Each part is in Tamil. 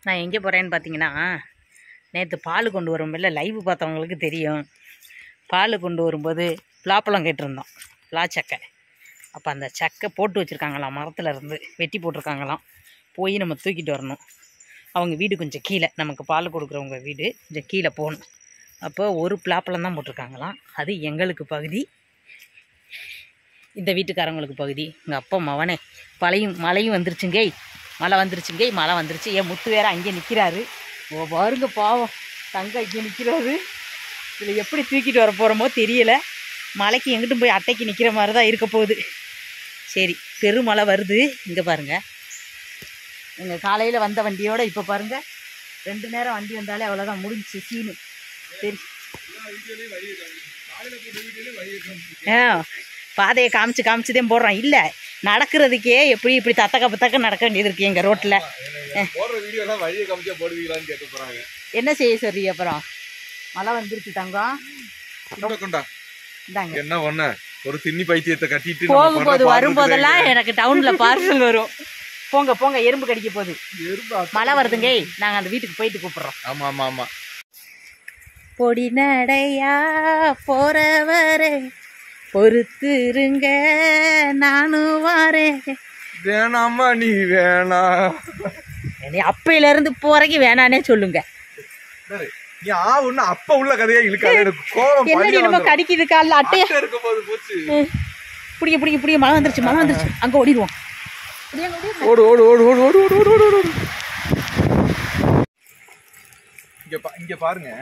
நான் எங்கே போகிறேன்னு பார்த்தீங்கன்னா, நேற்று பால் கொண்டு வரும்போது லைவ் பார்த்தவங்களுக்கு தெரியும். பால் கொண்டு வரும்போது பலாப்பழம் கேட்டிருந்தோம், பலாச்சக்கை. அப்போ அந்த சக்கை போட்டு வச்சுருக்காங்களாம், மரத்தில் இருந்து வெட்டி போட்டிருக்காங்களாம். போய் நம்ம தூக்கிட்டு வரணும். அவங்க வீடு கொஞ்சம் கீழே, நமக்கு பால் கொடுக்குறவங்க வீடு கொஞ்சம் கீழே போகணும். அப்போ ஒரு பலாப்பழம் தான் போட்டிருக்காங்களாம். அது எங்களுக்கு பகுதி, இந்த வீட்டுக்காரங்களுக்கு பகுதி. எங்கள் அப்பா மவனே மழையும் வந்துருச்சுங்க, மழை வந்துருச்சுங்க, மழை வந்துருச்சு. என் முத்து வேறு அங்கே நிற்கிறாரு. ஓ பாருங்க பாவம், தங்க இங்கே நிற்கிறாரு. இதில் எப்படி தூக்கிட்டு வர போகிறோமோ தெரியலை. மழைக்கு எங்கிட்டும் போய் அட்டைக்கு நிற்கிற மாதிரி தான் இருக்க போகுது. சரி, பெருமழை வருது. இங்கே பாருங்கள், எங்கள் காலையில் வந்த வண்டியோடு இப்போ பாருங்கள் 2 நேரம் வண்டி வந்தாலே அவ்வளோதான், முடிஞ்சிச்சு சீனு. சரி, பாதையை காமிச்சுதான் போடுறோம். இல்லை, நடக்கிறதுக்கே இப்படி தத்தக்க நடக்க வேண்டியது இருக்குது எங்கள் ரோட்டில். என்ன செய்ய சரி? அப்புறம் மழை வந்துருச்சு தங்கம். என்ன ஒண்ணு ஒரு திண்ணி பைத்தியத்தை கட்டிட்டு போகும்போது வரும்போதெல்லாம் எனக்கு டவுன்ல பார்சல் வரும். போங்க, எறும்பு கடிக்க போகுது, மழை வருதுங்க. நாங்க அந்த வீட்டுக்கு போயிட்டு கூப்பிடுறோம். ஆமா ஆமா ஆமா. பொடி நடையா போறவரே பொறுத்துருங்க, நானும் வரேன். வேணாமா நீ வேணா, அப்பையில இருந்து போறக்கு வேணானே சொல்லுங்க. அப்ப உள்ள கதையா இழுக்காது. என்ன கடிக்குது கால அட்டையா புடிங்க. மழை வந்துருச்சு, அங்க ஓடிடுவோம். ஓடு ஓடு ஓடு ஓடு ஓடு ஓடு ஓடு ஓடு. இங்க பாருங்க,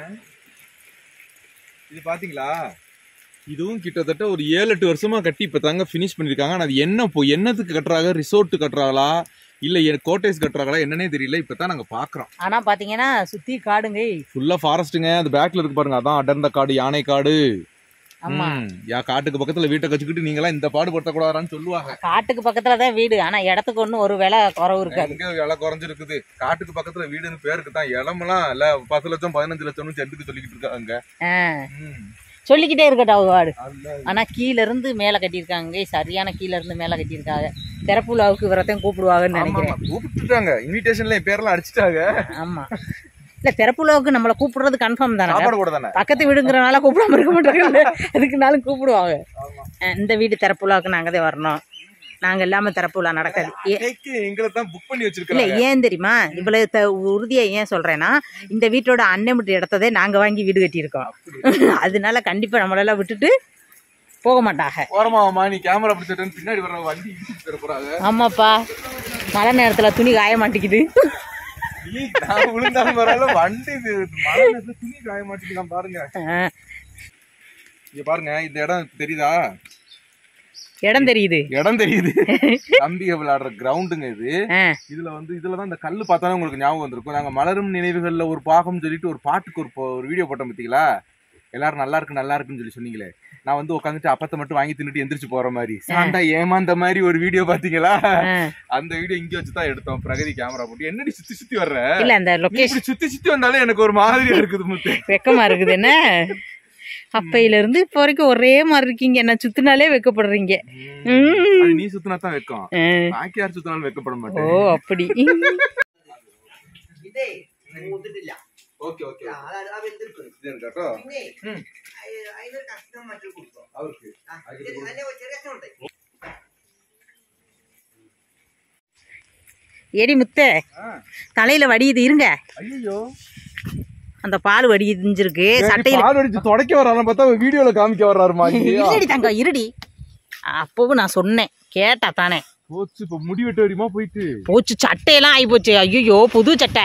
இது பாத்தீங்களா? இதுவும் கிட்டத்தட்ட ஒரு 7-8 வருஷமா கட்டி இப்ப தாங்க பினிஷ் பண்ணிருக்காங்க. ஆனா அது என்னத்துக்கு கட்டுறாங்க? ரிசோர்ட் கட்டுறாங்களா இல்ல கோட்டேஸ் கட்டுறாங்களா என்னன்னே தெரியல. இப்பதான் நாங்க பாக்குறோம். ஆனா பாத்தீங்கன்னா சுத்தி காடுங்க, ஃபுல்லா ஃபாரஸ்ட்டுங்க. அது பேக்ல இருக்கு பாருங்க, அதான் அடர்ந்த காடு, யானை காடு. காட்டுக்கு பக்கத்துல வீட்டை கச்சுக்கிட்டு நீங்களாம் இந்த பாடுபடுத்த கூடாதான்னு சொல்லுவாங்க. காட்டுக்கு பக்கத்துலதான் வீடு, ஆனா இடத்துக்கு ஒன்னும் ஒரு விலை குறவு இருக்காது. விலை குறைஞ்சிருக்குது. காட்டுக்கு பக்கத்துல வீடுன்னு பேருக்கு தான், இடமெல்லாம் இல்ல 10 லட்சம் 15 லட்சம்னு சென்ட்டுக்கு சொல்லிக்கிட்டு இருக்காங்க. சொல்லிக்கிட்டே இருக்கட்டும் வாடு. ஆனா கீழ இருந்து மேல கட்டியிருக்காங்க, சரியான கீழ இருந்து மேல கட்டியிருக்காங்க. திறப்புலாவுக்கு வரத்தையும் கூப்பிடுவாங்கன்னு நினைக்கிறேன். கூப்பிட்டுட்டாங்க, இன்விடேஷன்ல என் பேர்லாம் அடிச்சுட்டாங்க. ஆமா, இல்ல திறப்புலாவுக்கு நம்மள கூப்பிடுறது கன்ஃபார்ம் தானே, தானே. பக்கத்து வீடுங்கிறனால கூப்பிடாம இருக்க மாட்டாங்க, அதுக்குனாலும் கூப்பிடுவாங்க. இந்த வீடு திறப்புலாவுக்கு நாங்கதான் வரணும். நாங்க இல்லாம திறப்புலா நடக்காது. இல்ல ஏன் தெரியுமா இவ்வளவு உறுதியா ஏன் சொல்றேன்னா, இந்த வீட்டோட அன்லிமிட்டட் இடத்ததே நாங்க வாங்கி வீடு கட்டியிருக்கோம். அதனால கண்டிப்பா நம்மளெல்லாம் விட்டுட்டு போக மாட்டாங்க. ஆமாப்பா, மழை நேரத்துல துணி காய மாட்டேங்குது. பாருங்க, இந்த இடம் தெரியுதா? இடம் தெரியுது. தம்பிக விளையாடுற கிரவுண்டுங்க இது. இதுலதான் இந்த கல்லு பார்த்தாலும் உங்களுக்கு ஞாபகம் வந்திருக்கும். நாங்க மலரும் நினைவுகள்ல ஒரு பாகம் சொல்லிட்டு ஒரு பாட்டுக்கு ஒரு வீடியோ போட்டோம் பாத்தீங்களா? எல்லாரும் நல்லா இருக்குன்னு சொல்லி சொன்னீங்களே. நான் உட்காந்துட்டு அப்பத்தை மட்டும் வாங்கி தின்னுட்டு எந்திரிச்சு போற மாதிரி சாண்டா ஏமாந்த மாதிரி ஒரு வீடியோ பாத்தீங்களா? அந்த வீடியோ இங்க வச்சுதான் எடுத்தோம். பிரகதி கேமரா போட்டு. என்னடி சுத்தி வர்ற? இல்ல அந்த லொகேஷன் சுத்தி வந்தாலே எனக்கு ஒரு மாதிரியா இருக்குது, முத்து வெக்கமா இருக்குது. என்ன அப்பையில இருந்து இப்போ வரைக்கும் ஒரே மாதிரி இருக்கீங்க, என்ன சுத்தினாலே வெக்கப்படுறீங்க. நீ சுத்தினா தான் வெக்கம், பாக்கி யார் சுத்தினாலும் வெக்கப்பட மாட்டேன். ஓ அப்படி. ஏடி முத்த, தலையில வடியுது, இருங்க. அந்த பால் வடிஞ்சிருக்கு சட்டையில. தொடக்க வரான்னு பார்த்தா வீடியோல காமிக்க வர்றாருமா. இருடி தங்க, இருடி. அப்பவும் நான் சொன்னேன், கேட்டா தானே. போச்சு, இப்ப முடி வெட்ட வரையுமா போயிட்டு போச்சு, சட்டையெல்லாம் ஆகி போச்சு. ஐயோ புது சட்டை.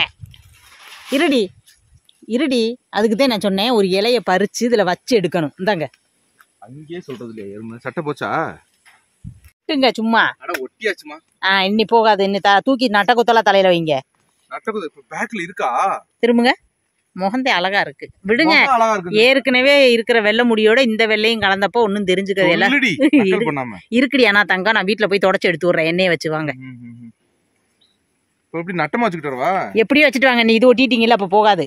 இருடி, அதுக்குதான் நான் சொன்னேன், ஒரு இலைய பறிச்சு இதுல வச்சு எடுக்கணும். இந்தாங்க. அங்கேயே சொல்றது இல்லையா, சட்டை போச்சா? சும்மா ஒட்டியாச்சுமா. இன்னி போகாது, இன்னி தூக்கி நட்டக்குத்தெல்லாம் தலையில வைங்க. பேக்ல இருக்கா? திரும்புங்க, முகந்தே அழகா இருக்கு, விடுங்க. ஏற்கனவே இருக்கிற வெள்ளை முடியோட இந்த வெள்ளையும் கலந்தப்போ ஒன்னும் தெரிஞ்சுக்கிறது எல்லாம் இருக்குடி. ஆனா தங்கம், நான் வீட்டுல போய் தொடச்சு எடுத்து விடுறேன், எண்ணெயை வச்சு வாங்க. எப்படியும் வச்சுட்டு வாங்க. நீ இது ஒட்டிட்டீங்கல்ல, அப்ப போகாது.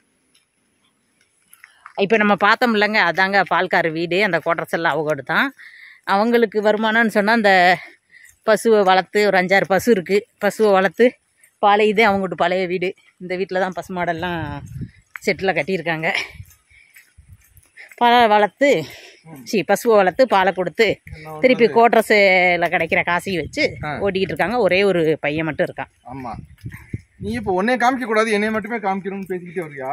இப்ப நம்ம பார்த்தோம் இல்லைங்க, அதாங்க பால்கார வீடு. அந்த குவார்டர்ஸ் எல்லாம் அவங்கோடு தான். அவங்களுக்கு வருமானம்னு சொன்னா அந்த பசுவை வளர்த்து, ஒரு 5-6 பசு இருக்கு, பசுவை வளர்த்து பழைய இது அவங்ககிட்ட பழைய வீடு. இந்த வீட்டில் தான் பசுமாடெல்லாம் செட்டில் கட்டியிருக்காங்க. பாலை வளர்த்து பசுவை வளர்த்து பாலை கொடுத்து திருப்பி கோட்ரஸில் கிடைக்கிற காசையும் வச்சு ஓட்டிக்கிட்டு இருக்காங்க. ஒரே ஒரு பையன் மட்டும் இருக்கான். ஆமாம், நீ இப்போ உன்னைய காமிக்க கூடாது, என்னைய மட்டுமே காமிக்கணும்னு பேசிக்கிட்டே வரியா?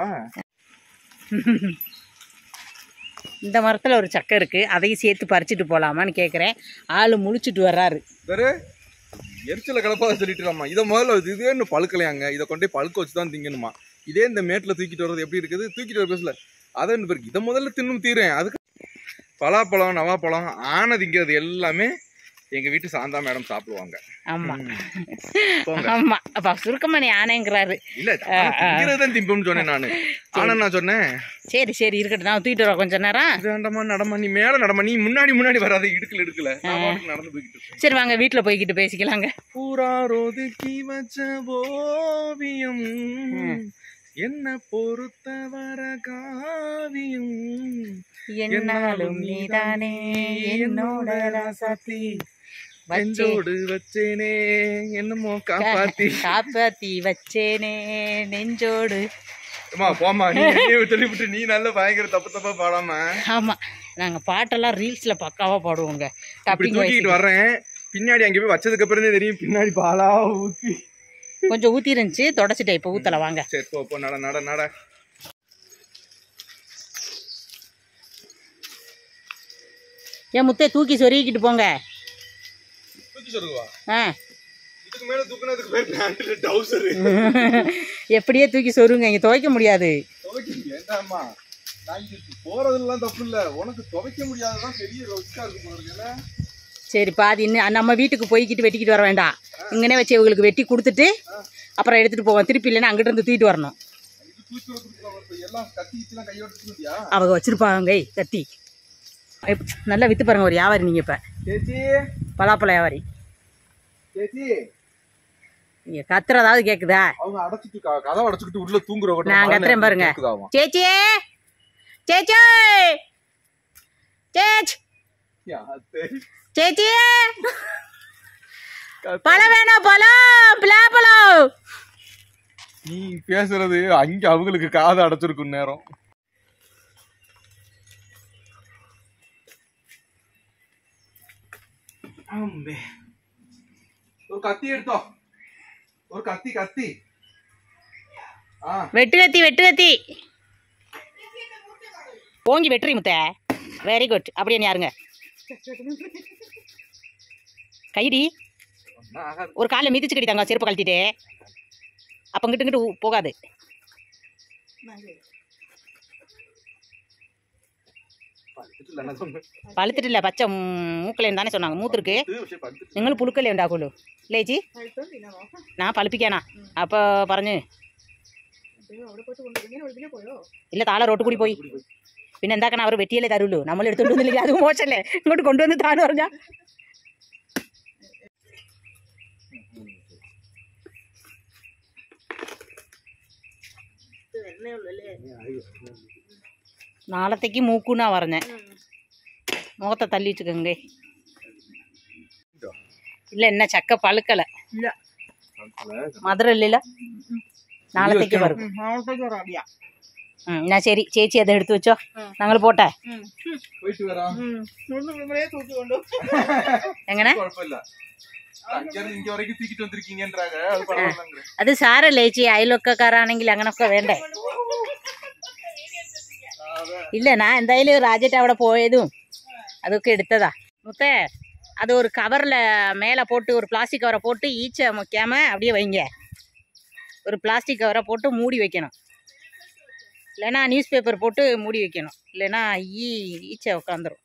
இந்த மரத்தில் ஒரு சக்கை இருக்குது, அதையும் சேர்த்து பறிச்சுட்டு போகலாமான்னு கேட்குறேன். ஆள் முழிச்சிட்டு வர்றாரு. வேறு எரிச்சலை கிளப்பாத சொல்லிட்டுலாமா, இதை முதல்ல இதுவே இன்னும் பழுக்கலையாங்க, இதை கொண்டு போய் பழுக்க வச்சு தான் திங்கணுமா. இதே இந்த மேட்டில் தூக்கிட்டு வர்றது எப்படி இருக்குது? தூக்கிட்டு வர பேசல அதை என்ன பேருக்கு, இதை முதல்ல தின்னும் தீரேன். அதுக்கு பலாப்பழம் நவாப்பழம் ஆனை திங்கிறது எல்லாமே எங்கள் வீட்டு சாந்தா மேடம் சாப்பிடுவாங்க. ஆமாம் ஆமாம். அப்போ சுருக்கமணி ஆனைங்கிறாரு. இல்லை தான் திம்பம்னு சொன்னேன் நான். ஆனால் நான் சொன்னேன் சரி சரி இருக்கட்டும், நான் தூக்கிட்டு வர கொஞ்சம் நேரம். வேண்டாமா, நடமா, நீ மேலே நடமா, நீ முன்னாடி வராது, எடுக்கல நடந்து போய்கிட்டு. சரி வாங்க வீட்டில் போய்கிட்டு பேசிக்கலாங்க. பூரா ரோதுக்கி வச்ச ஓவியம் என்ன பொறுத்தவர காவியம் என்னாலும் நீதானே என்னோட ராசாத்தி வச்சோடு வச்சேனே என்னமோ காப்பாத்தி வச்சேனே நெஞ்சோடு. போமா, நீ சொல்லிவிட்டு நீ நல்ல பயங்கர தப்பா பாடாம. ஆமா, நாங்க பாட்டெல்லாம் ரீல்ஸ்ல பக்காவா பாடுவோங்க. தூக்கிட்டு வர்றேன், பின்னாடி அங்கே போய் வச்சதுக்கு அப்புறம் தெரியும் பின்னாடி பாலா ஊத்தி கொஞ்சம் ஊத்தி இருந்துச்சு, தொடச்சிட்டேன். இப்ப ஊத்தல வாங்க. சரி போ நட நட நட. ஏன் முத்தே தூக்கி சொருகிக்கிட்டு போங்க. எப்படியே தூக்கி சொருங்க, இங்க துவைக்க முடியாது. சரி பாதி இன்னும் நம்ம வீட்டுக்கு போய்கிட்டு வெட்டிக்கிட்டு வர வேண்டாம், இங்கனே வச்சு இவங்களுக்கு வெட்டி கொடுத்துட்டு அப்புறம் எடுத்துட்டு போவோம். திருப்பி இல்லைன்னா அங்கிட்ட இருந்து தூக்கிட்டு வரணும். அவங்க வச்சிருப்பாங்க கத்தி. நல்லா வித்து பாருங்க. ஒரு வியாபாரி நீங்க இப்ப பலாப்பழ வியாபாரி. நீங்க கத்துறதாவது கேக்குதா? உள்ள தூங்குறவங்க நான் கத்துறேன் பாருங்க. சேச்சி சேச்சி சேச்சி பழம் வேணும், பழம் பலாப்பழம். நீ பேசுறது அங்க அவங்களுக்கு காதை அடைச்சிருக்கும் நேரம். ஒரு கத்தி எடுத்தோம், ஒரு கத்தி வெட்டு கத்தி ஓங்கி வெட்டுறீ முத்த. Very good. அப்படியே யாருங்க கைடி ஒரு காலில் மிதிச்சு கட்டிட்டாங்க, செருப்பு கழட்டிட்டு. அப்போ கிட்டு போகாது. பழுத்துட்டு இல்லை, பச்சை மூக்கலேன்னு தானே சொன்னாங்க. மூத்துருக்கு നിങ്ങൾ പുളുക്കല്ലേ ഉണ്ടാക്കുള്ളൂ അല്ലേ ചേച്ചി? ഞാൻ പളിപ്പിക്കാനാ. അപ്പോൾ പറഞ്ഞ് ഇല്ല, താഴെ റോട്ട് കൂടി പോയി. പിന്നെ എന്താക്കണം, അവർ വെട്ടിയല്ലേ തരുള്ളൂ. നമ്മൾ എടുത്തോണ്ട് വന്നില്ലെങ്കിൽ അത് മോശമല്ലേ, ഇങ്ങോട്ട് കൊണ്ടുവന്ന് താന്ന് പറഞ്ഞാൽ. നാളത്തേക്ക് മൂക്കൂന്നാ പറഞ്ഞേ. മുഖത്തെ തല്ലി വെച്ചുക്കേ. இல்ல என்ன சக்கை பழுக்கல, மதுரை இல்ல, நாளைக்கு வரும். நான் சரி சேச்சி அதை எடுத்து வச்சோ, நாங்கள் போட்ட எங்கண்ணே അത് സാരല്ലേ ചേച്ചി, അയൽവക്കക്കാരാണെങ്കിൽ അങ്ങനൊക്കെ വേണ്ടേ. ഇല്ല ഞാൻ എന്തായാലും രാജേട്ട് അവിടെ പോയതും അതൊക്കെ എടുത്തതാ മുത്തേ. அது ஒரு கவரில் மேலே போட்டு, ஒரு பிளாஸ்டிக் கவரை போட்டு ஈச்சை வைக்காமல் அப்படியே வைங்க. ஒரு பிளாஸ்டிக் கவரை போட்டு மூடி வைக்கணும், இல்லைன்னா நியூஸ் பேப்பர் போட்டு மூடி வைக்கணும், இல்லைன்னா ஈச்சை உட்காந்துரும்.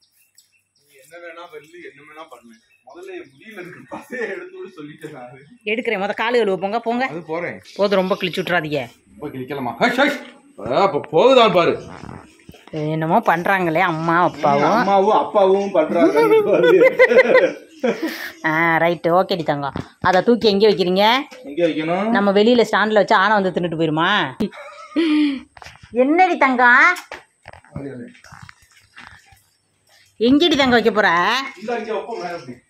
எடுக்கிறேன். காலு கழுவ போங்க போங்க. போதும், ரொம்ப கிழிச்சு விட்றாதீங்க. போகுதான் பாரு, என்னமோ பண்றாங்களே அம்மா அப்பாவும் பண்றாங்க. ரைட்டு, ஓகேடி தங்கம். அதை தூக்கி எங்கே வைக்கிறீங்க? நம்ம வெளியில ஸ்டாண்ட்ல வச்சு ஆனை வந்து தின்னுட்டு போயிருமா? என்னடி தங்கம், எங்கடி தங்கம் வைக்க போற?